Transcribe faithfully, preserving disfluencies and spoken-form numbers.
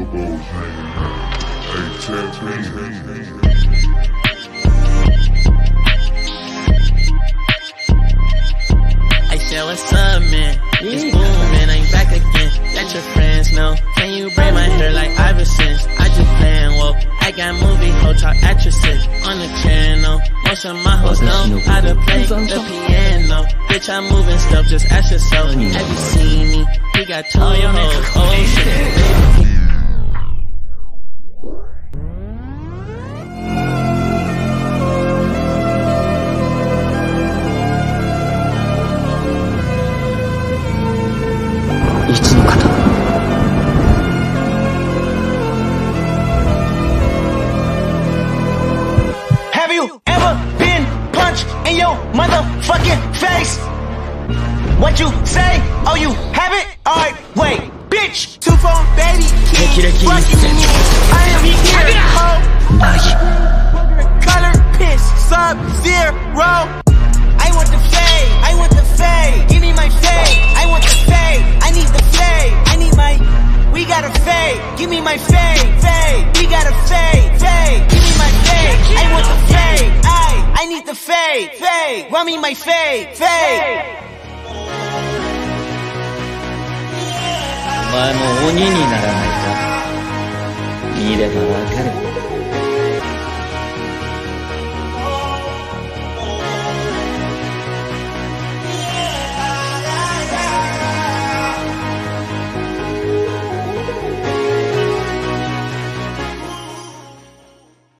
elbows hanging out. Hey, tap me. I said, what's up, man? It's booming, I'm back again. Let your friends know. Can you braid my hair like Iverson? I just playing, whoa. I got movie hotel actresses on the channel. Most of my hoes know how to play the piano. Bitch, I'm moving stuff, just ask yourself. Have you seen me? He got two hoes, oh shit. Have you ever been punched in your motherfucking face? What you say? Oh, you have it? Alright, wait, bitch. Two phone baby kid. Fucking I am here, ho. Color piss, sub zero. I want the fade, I want the fade. Give me my fade, I want the fade. I need the fade, I need my. We got a fade, give me my fade, fade. We got a fade, fade. Give me my fade, I want the fade. I, I need the fade, fade. Run me my fade, fade. お前も鬼にならないか見ればわかる。